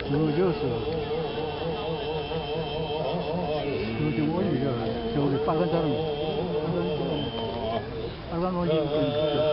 저어서 그좀 올리죠. 저기 빨간 사람, 빨간 옷 입은